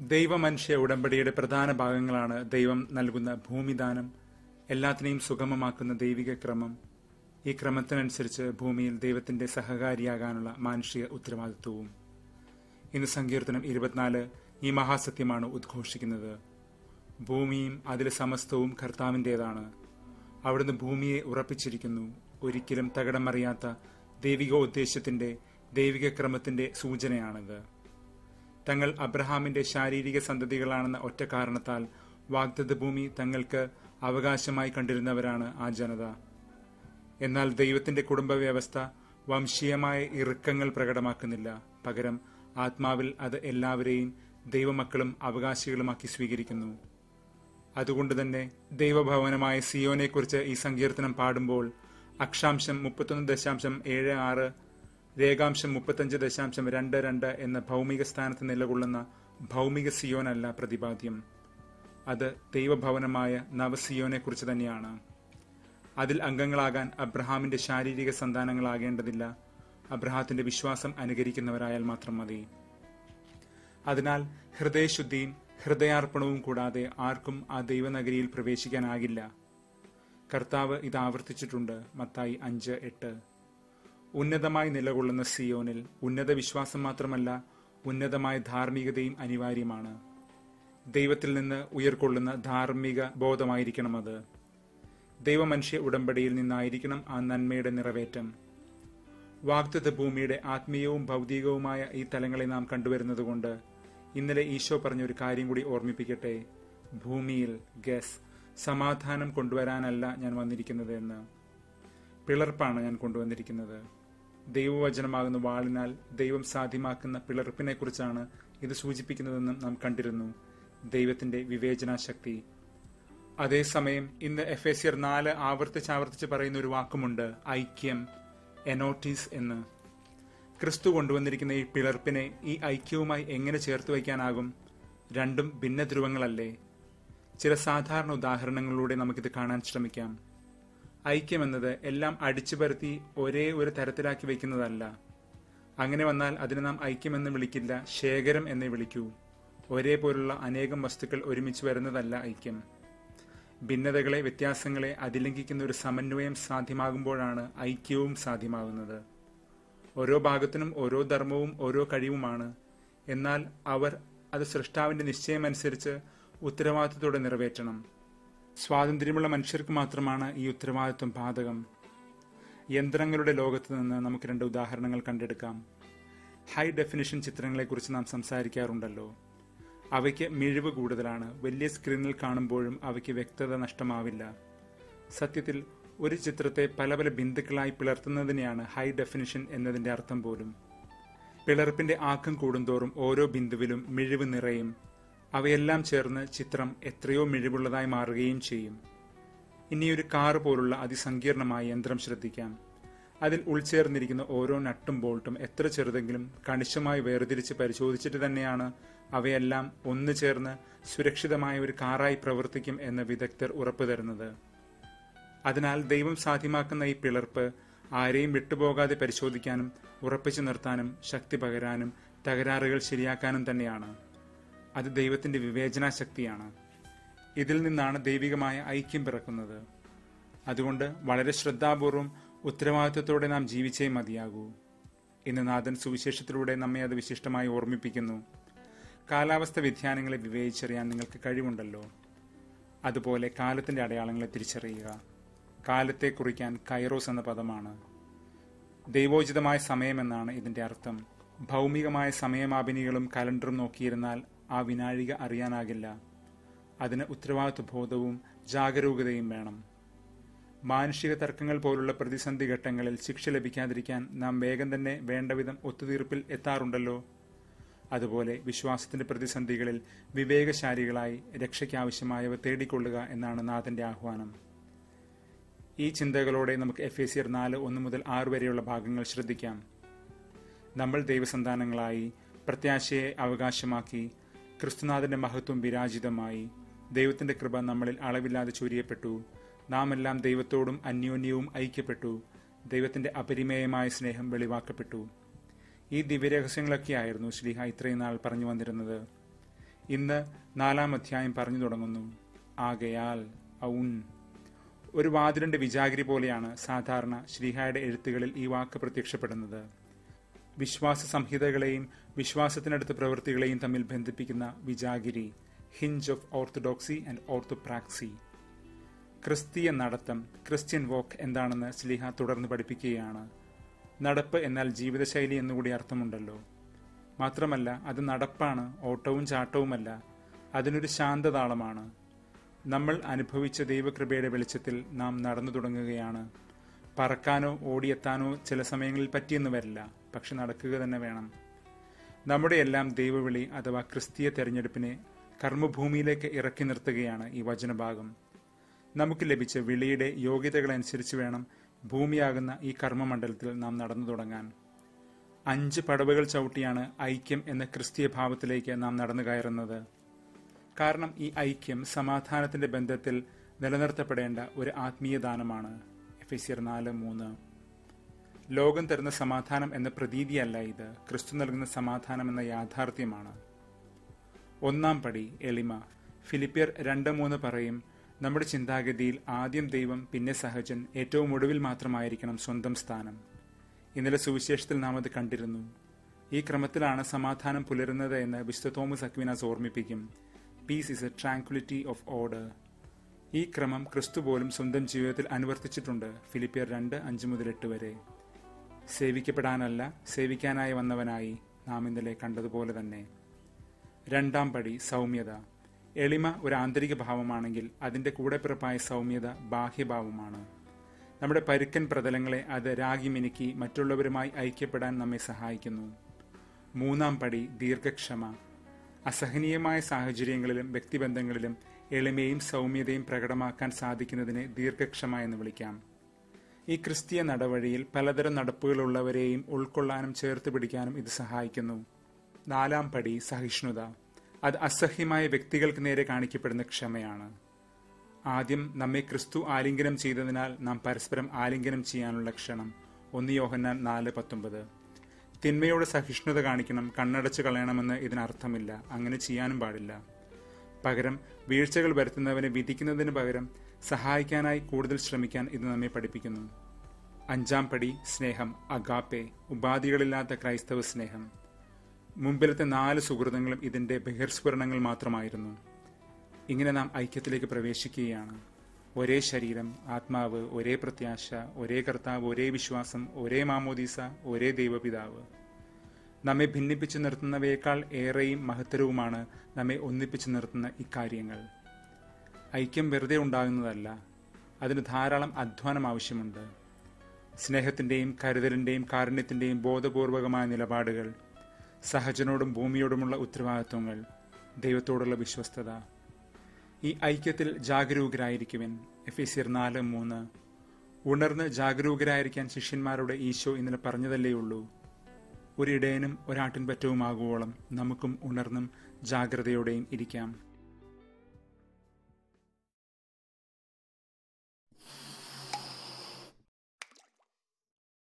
ദൈവമനുഷ്യ ഉടമ്പടിയുടെ പ്രധാന ഭാഗങ്ങളാണ് ദൈവം നൽകുന്ന ഭൂമിദാനം, എല്ലാത്തിനെയും സുഗമമാക്കുന്ന ദൈവിക ക്രമം, ഈ ക്രമത്തിനനുസരിച്ച് ഭൂമിയിൽ ദൈവത്തിന്റെ സഹകാരിയാകാനുള്ള മാനുഷിക ഉത്തരവാദിത്വവും. ഇന്ന് സങ്കീർത്തനം 24 ഈ മഹാസത്യമാണ് ഉദ്ഘോഷിക്കുന്നത്. ഭൂമിയും അതിലെ സമസ്തവും കർത്താവിൻ്റെതാണ്. അവിടുന്ന് ഭൂമിയെ ഉറപ്പിച്ചിരിക്കുന്നു. ഒരിക്കലും തകിടം മറിയാത്ത ദൈവിക ഉദ്ദേശ്യത്തിന്റെ, ദൈവിക ക്രമത്തിന്റെ സൂചനയാണിത്. തങ്ങൾ അബ്രഹാമിന്റെ ശാരീരിക സന്തതികളാണെന്ന ഒറ്റ കാരണത്താൽ വാഗ്ദത്ത ഭൂമി തങ്ങൾക്ക് അവകാശമായി കണ്ടിരുന്നവരാണ് ആ ജനത. എന്നാൽ ദൈവത്തിന്റെ കുടുംബ വ്യവസ്ഥ വംശീയമായ ഇറുക്കങ്ങൾ പ്രകടമാക്കുന്നില്ല. പകരം ആത്മാവിൽ അത് എല്ലാവരെയും ദൈവമക്കളും അവകാശികളുമാക്കി സ്വീകരിക്കുന്നു. അതുകൊണ്ട് തന്നെ ദൈവഭവനമായ സിയോനെക്കുറിച്ച് ഈ സങ്കീർത്തനം പാടുമ്പോൾ അക്ഷാംശം 31.76, രേഖാംശം 35.22 എന്ന ഭൗമിക സ്ഥാനത്ത് നിലകൊള്ളുന്ന ഭൗമിക സിയോനല്ല പ്രതിപാദ്യം. അത് ദൈവഭവനമായ നവസിയോനെക്കുറിച്ച് തന്നെയാണ്. അതിൽ അംഗങ്ങളാകാൻ അബ്രഹാമിന്റെ ശാരീരിക സന്താനങ്ങളാകേണ്ടതില്ല. അബ്രഹാത്തിന്റെ വിശ്വാസം അനുകരിക്കുന്നവരായാൽ മാത്രം മതി. അതിനാൽ ഹൃദയശുദ്ധിയും ഹൃദയാർപ്പണവും കൂടാതെ ആർക്കും ആ ദൈവനഗരിയിൽ പ്രവേശിക്കാനാകില്ല. കർത്താവ് ഇത് ആവർത്തിച്ചിട്ടുണ്ട്. മത്തായി 5:8. ഉന്നതമായി നിലകൊള്ളുന്ന സിയോനിൽ ഉന്നത വിശ്വാസം മാത്രമല്ല, ഉന്നതമായ ധാർമ്മികതയും അനിവാര്യമാണ്. ദൈവത്തിൽ നിന്ന് ഉയർക്കൊള്ളുന്ന ധാർമ്മിക ബോധമായിരിക്കണം അത്. ദൈവമനുഷ്യ ഉടമ്പടിയിൽ നിന്നായിരിക്കണം ആ നന്മയുടെ നിറവേറ്റം. വാഗ്ദത്ത ഭൂമിയുടെ ആത്മീയവും ഭൗതികവുമായ ഈ തലങ്ങളെ നാം കണ്ടുവരുന്നതുകൊണ്ട് ഇന്നലെ ഈശോ പറഞ്ഞൊരു കാര്യം കൂടി ഓർമ്മിപ്പിക്കട്ടെ. ഭൂമിയിൽ സമാധാനം കൊണ്ടുവരാനല്ല ഞാൻ വന്നിരിക്കുന്നത് എന്ന്. പിളർപ്പാണ് ഞാൻ കൊണ്ടുവന്നിരിക്കുന്നത്. ദൈവവചനമാകുന്ന വാളിനാൽ ദൈവം സാധ്യമാക്കുന്ന പിളർപ്പിനെ കുറിച്ചാണ് ഇത് സൂചിപ്പിക്കുന്നതെന്നും നാം കണ്ടിരുന്നു. ദൈവത്തിന്റെ വിവേചനാശക്തി. അതേസമയം ഇന്ന് എഫേസ്യർ 4 ആവർത്തിച്ച് പറയുന്ന ഒരു വാക്കുമുണ്ട്, ഐക്യം, എനോട്ടീസ് എന്ന്. ക്രിസ്തു കൊണ്ടുവന്നിരിക്കുന്ന ഈ പിളർപ്പിനെ ഈ ഐക്യവുമായി എങ്ങനെ ചേർത്ത് വയ്ക്കാനാകും? രണ്ടും ഭിന്ന ധ്രുവങ്ങളല്ലേ? ചില സാധാരണ ഉദാഹരണങ്ങളിലൂടെ നമുക്കിത് കാണാൻ ശ്രമിക്കാം. ഐക്യം എന്നത് എല്ലാം അടിച്ചു പരത്തി ഒരേ ഒരു തരത്തിലാക്കി വയ്ക്കുന്നതല്ല. അങ്ങനെ വന്നാൽ അതിനെ നാം ഐക്യമെന്ന് വിളിക്കില്ല, ശേഖരം എന്നേ വിളിക്കൂ. ഒരേപോലുള്ള അനേകം വസ്തുക്കൾ ഒരുമിച്ച് വരുന്നതല്ല ഐക്യം. ഭിന്നതകളെ, വ്യത്യാസങ്ങളെ അതിലംഘിക്കുന്ന ഒരു സമന്വയം സാധ്യമാകുമ്പോഴാണ് ഐക്യവും സാധ്യമാകുന്നത്. ഓരോ ഭാഗത്തിനും ഓരോ ധർമ്മവും ഓരോ കഴിവുമാണ്. എന്നാൽ അവർ അത് സൃഷ്ടാവിന്റെ നിശ്ചയമനുസരിച്ച് ഉത്തരവാദിത്വത്തോടെ നിറവേറ്റണം. സ്വാതന്ത്ര്യമുള്ള മനുഷ്യർക്ക് മാത്രമാണ് ഈ ഉത്തരവാദിത്വം ബാധകം. യന്ത്രങ്ങളുടെ ലോകത്ത് നിന്ന് നമുക്ക് 2 ഉദാഹരണങ്ങൾ കണ്ടെടുക്കാം. ഹൈ ഡെഫിനിഷൻ ചിത്രങ്ങളെക്കുറിച്ച് നാം സംസാരിക്കാറുണ്ടല്ലോ. അവയ്ക്ക് മിഴിവ് കൂടുതലാണ്. വലിയ സ്ക്രീനിൽ കാണുമ്പോഴും അവയ്ക്ക് വ്യക്തത നഷ്ടമാവില്ല. സത്യത്തിൽ ഒരു ചിത്രത്തെ പല പല ബിന്ദുക്കളായി പിളർത്തുന്നതിനെയാണ് ഹൈ ഡെഫിനിഷൻ എന്നതിന്റെ അർത്ഥം പോലും. പിളർപ്പിന്റെ ആക്കം കൂടുന്തോറും ഓരോ ബിന്ദുവിലും മിഴിവ് നിറയും. അവയെല്ലാം ചേർന്ന് ചിത്രം എത്രയോ മിഴിവുള്ളതായി മാറുകയും ചെയ്യും. ഇനിയൊരു കാറ് പോലുള്ള അതിസങ്കീർണമായ യന്ത്രം ശ്രദ്ധിക്കാം. അതിൽ ഉൾച്ചേർന്നിരിക്കുന്ന ഓരോ നട്ടും ബോൾട്ടും എത്ര ചെറുതെങ്കിലും കണിശമായി വേർതിരിച്ച് പരിശോധിച്ചിട്ട് തന്നെയാണ് അവയെല്ലാം ഒന്നു ചേർന്ന് സുരക്ഷിതമായ ഒരു കാറായി പ്രവർത്തിക്കും എന്ന് വിദഗ്ധർ ഉറപ്പു തരുന്നത്. അതിനാൽ ദൈവം സാധ്യമാക്കുന്ന ഈ പിളർപ്പ് ആരെയും വിട്ടുപോകാതെ പരിശോധിക്കാനും ഉറപ്പിച്ചു നിർത്താനും ശക്തി പകരാനും തകരാറുകൾ ശരിയാക്കാനും തന്നെയാണ്. അത് ദൈവത്തിന്റെ വിവേചനാശക്തിയാണ്. ഇതിൽ നിന്നാണ് ദൈവികമായ ഐക്യം പിറക്കുന്നത്. അതുകൊണ്ട് വളരെ ശ്രദ്ധാപൂർവം ഉത്തരവാദിത്വത്തോടെ നാം ജീവിച്ചേ മതിയാകൂ. ഇന്ന് നാഥൻ സുവിശേഷത്തിലൂടെ നമ്മെ അത് വിശിഷ്ടമായി ഓർമ്മിപ്പിക്കുന്നു. കാലാവസ്ഥ വ്യതിയാനങ്ങളെ വിവേചിച്ചറിയാൻ നിങ്ങൾക്ക് കഴിവുണ്ടല്ലോ. അതുപോലെ കാലത്തിന്റെ അടയാളങ്ങളെ തിരിച്ചറിയുക. കാലത്തെ കുറിക്കാൻ കൈറോസ് എന്ന പദമാണ്. ദൈവോചിതമായ സമയമെന്നാണ് ഇതിന്റെ അർത്ഥം. ഭൗമികമായ സമയമാപിനികളും കലണ്ടറും നോക്കിയിരുന്നാൽ ആ വിനാഴിക അറിയാനാകില്ല. അതിന് ഉത്തരവാദിത്വ ബോധവും ജാഗരൂകതയും വേണം. മാനുഷിക തർക്കങ്ങൾ പോലുള്ള പ്രതിസന്ധി ഘട്ടങ്ങളിൽ ശിക്ഷ ലഭിക്കാതിരിക്കാൻ നാം വേഗം തന്നെ വേണ്ടവിധം ഒത്തുതീർപ്പിൽ എത്താറുണ്ടല്ലോ. അതുപോലെ വിശ്വാസത്തിന്റെ പ്രതിസന്ധികളിൽ വിവേകശാലികളായി രക്ഷയ്ക്കാവശ്യമായവ തേടിക്കൊള്ളുക എന്നാണ് നാഥന്റെ ആഹ്വാനം. ഈ ചിന്തകളോടെ നമുക്ക് എഫേസ്യർ 4:1-6 വരെയുള്ള ഭാഗങ്ങൾ ശ്രദ്ധിക്കാം. നമ്മൾ ദൈവസന്താനങ്ങളായി പ്രത്യാശയെ അവകാശമാക്കി ക്രിസ്തുനാഥന്റെ മഹത്വം വിരാജിതമായി ദൈവത്തിന്റെ കൃപ നമ്മളിൽ അളവില്ലാതെ ചൊരിയപ്പെട്ടു. നാം എല്ലാം ദൈവത്തോടും അന്യോന്യവും ഐക്യപ്പെട്ടു. ദൈവത്തിന്റെ അപരിമേയമായ സ്നേഹം വെളിവാക്കപ്പെട്ടു. ഈ ദിവ്യരഹസ്യങ്ങളൊക്കെയായിരുന്നു ശ്ലീഹ ഇത്രയും നാൾ പറഞ്ഞു വന്നിരുന്നത്. ഇന്ന് 4-ാം അധ്യായം പറഞ്ഞു തുടങ്ങുന്നു. ആകയാൽ ഔൻ. ഒരു വാതിലിന്റെ വിജാഗിരി പോലെയാണ് സാധാരണ ശ്ലീഹായുടെ എഴുത്തുകളിൽ ഈ വാക്ക് പ്രത്യക്ഷപ്പെടുന്നത്. വിശ്വാസ സംഹിതകളെയും വിശ്വാസത്തിനടുത്ത പ്രവൃത്തികളെയും തമ്മിൽ ബന്ധിപ്പിക്കുന്ന വിജാഗിരി, hinge of orthodoxy and orthopraxy. ക്രിസ്തീയ നടത്തം, ക്രിസ്ത്യൻ വോക്ക് എന്താണെന്ന് ശ്ലീഹ തുടർന്ന് പഠിപ്പിക്കുകയാണ്. നടപ്പ് എന്നാൽ ജീവിതശൈലി എന്നുകൂടി അർത്ഥമുണ്ടല്ലോ. മാത്രമല്ല അത് നടപ്പാണ്, ഓട്ടവും ചാട്ടവുമല്ല. അതിനൊരു ശാന്തതാളമാണ്. നമ്മൾ അനുഭവിച്ച ദൈവകൃപയുടെ വെളിച്ചത്തിൽ നാം നടന്നു തുടങ്ങുകയാണ്. പറക്കാനോ ഓടിയെത്താനോ ചില സമയങ്ങളിൽ പറ്റിയെന്ന് വരില്ല, പക്ഷെ നടക്കുക തന്നെ വേണം. നമ്മുടെ എല്ലാം ദൈവവിളി അഥവാ ക്രിസ്തീയ തെരഞ്ഞെടുപ്പിനെ കർമ്മഭൂമിയിലേക്ക് ഇറക്കി നിർത്തുകയാണ് ഈ വചനഭാഗം. നമുക്ക് ലഭിച്ച വിളിയുടെ യോഗ്യതകളനുസരിച്ച് വേണം ഭൂമിയാകുന്ന ഈ കർമ്മമണ്ഡലത്തിൽ നാം നടന്നു തുടങ്ങാൻ. 5 പടവുകൾ ചവിട്ടിയാണ് ഐക്യം എന്ന ക്രിസ്തീയ ഭാവത്തിലേക്ക് നാം നടന്നു കയറുന്നത്. കാരണം ഈ ഐക്യം സമാധാനത്തിന്റെ ബന്ധത്തിൽ നിലനിർത്തപ്പെടേണ്ട ഒരു ആത്മീയ ദാനമാണ്. എഫെസ്യർ 4:3. ലോകം തരുന്ന സമാധാനം എന്ന പ്രതീതിയല്ല ഇത്, ക്രിസ്തു നൽകുന്ന സമാധാനം എന്ന യാഥാർത്ഥ്യമാണ്. 1-ാം പടി എളിമ. ഫിലിപ്പിയർ 2:3 പറയും, നമ്മുടെ ചിന്താഗതിയിൽ ആദ്യം ദൈവം, പിന്നെ സഹജൻ, ഏറ്റവും ഒടുവിൽ മാത്രമായിരിക്കണം സ്വന്തം സ്ഥാനം. ഇന്നലെ സുവിശേഷത്തിൽ നാം അത് കണ്ടിരുന്നു. ഈ ക്രമത്തിലാണ് സമാധാനം പുലരുന്നത് എന്ന് വിശുദ്ധ തോമസ് അക്വീനാസ് ഓർമ്മിപ്പിക്കും. Peace is a tranquility of order. ഈ ക്രമം ക്രിസ്തു പോലും സ്വന്തം ജീവിതത്തിൽ അനുവർത്തിച്ചിട്ടുണ്ട്. ഫിലിപ്പിയർ 2:5-8 വരെ. സേവിക്കപ്പെടാനല്ല, സേവിക്കാനായി വന്നവനായി നാം ഇന്നലെ കണ്ടതുപോലെ തന്നെ. 2-ാം പടി സൗമ്യത. എളിമ ഒരു ആന്തരിക ഭാവമാണെങ്കിൽ അതിന്റെ കൂടെ പിറപ്പായ സൗമ്യത ബാഹ്യഭാവമാണ്. നമ്മുടെ പരുക്കൻ പ്രതലങ്ങളെ അത് രാഗി മിനുക്കി മറ്റുള്ളവരുമായി ഐക്യപ്പെടാൻ നമ്മെ സഹായിക്കുന്നു. 3-ാം പടി ദീർഘക്ഷമ. അസഹനീയമായ സാഹചര്യങ്ങളിലും വ്യക്തിബന്ധങ്ങളിലും എളിമയും സൗമ്യതയും പ്രകടമാക്കാൻ സാധിക്കുന്നതിനെ ദീർഘക്ഷമ എന്ന് വിളിക്കാം. ഈ ക്രിസ്തീയ നടവഴിയിൽ പലതരം നടപ്പുകളുള്ളവരെയും ഉൾക്കൊള്ളാനും ചേർത്ത് പിടിക്കാനും ഇത് സഹായിക്കുന്നു. 4-ാം പടി സഹിഷ്ണുത. അത് അസഹ്യമായ വ്യക്തികൾക്ക് നേരെ കാണിക്കപ്പെടുന്ന ക്ഷമയാണ്. ആദ്യം നമ്മെ ക്രിസ്തു ആലിംഗനം ചെയ്തതിനാൽ നാം പരസ്പരം ആലിംഗനം ചെയ്യാനുള്ള ക്ഷണം. 1 യോഹന്നാൻ 4:19. തിന്മയോട് സഹിഷ്ണുത കാണിക്കണം, കണ്ണടച്ച് കളയണമെന്ന് ഇതിനർത്ഥമില്ല. അങ്ങനെ ചെയ്യാനും പാടില്ല. പകരം വീഴ്ചകൾ വരുത്തുന്നവനെ വിധിക്കുന്നതിന് പകരം സഹായിക്കാനായി കൂടുതൽ ശ്രമിക്കാൻ ഇത് നമ്മെ പഠിപ്പിക്കുന്നു. 5-ാം പടി സ്നേഹം, അഗാപ്പെ, ഉപാധികളില്ലാത്ത ക്രൈസ്തവ സ്നേഹം. മുമ്പിലത്തെ 4 സുഹൃതങ്ങളും ഇതിന്റെ ബഹിർസ്ഫുരണങ്ങൾ മാത്രമായിരുന്നു. ഇങ്ങനെ നാം ഐക്യത്തിലേക്ക് പ്രവേശിക്കുകയാണ്. ഒരേ ശരീരം, ആത്മാവ്, ഒരേ പ്രത്യാശ, ഒരേ കർത്താവ്, ഒരേ വിശ്വാസം, ഒരേ മാമോദീസ, ഒരേ ദൈവപിതാവ്. നമ്മെ ഭിന്നിപ്പിച്ചു നിർത്തുന്നവയേക്കാൾ ഏറെയും മഹത്തരവുമാണ് നമ്മെ ഒന്നിപ്പിച്ചു നിർത്തുന്ന ഇക്കാര്യങ്ങൾ. ഐക്യം വെറുതെ ഉണ്ടാകുന്നതല്ല, അതിന് ധാരാളം അധ്വാനം ആവശ്യമുണ്ട്. സ്നേഹത്തിന്റെയും കരുതലിന്റെയും കാരുണ്യത്തിന്റെയും ബോധപൂർവകമായ നിലപാടുകൾ, സഹജനോടും ഭൂമിയോടുമുള്ള ഉത്തരവാദിത്വങ്ങൾ, ദൈവത്തോടുള്ള വിശ്വസ്തത. ഈ ഐക്യത്തിൽ ജാഗരൂകരായിരിക്കുവിൻ. എഫെസ്യർ 4:3. ഉണർന്ന് ജാഗരൂകരായിരിക്കാൻ ശിഷ്യന്മാരോട് ഈശോ ഇന്നലെ പറഞ്ഞതല്ലേയുള്ളൂ. ഒരിടയനും ഒരാട്ടിൻപറ്റവുമാകുവോളം നമുക്കും ഉണർന്നും ജാഗ്രതയോടെയും ഇരിക്കാം.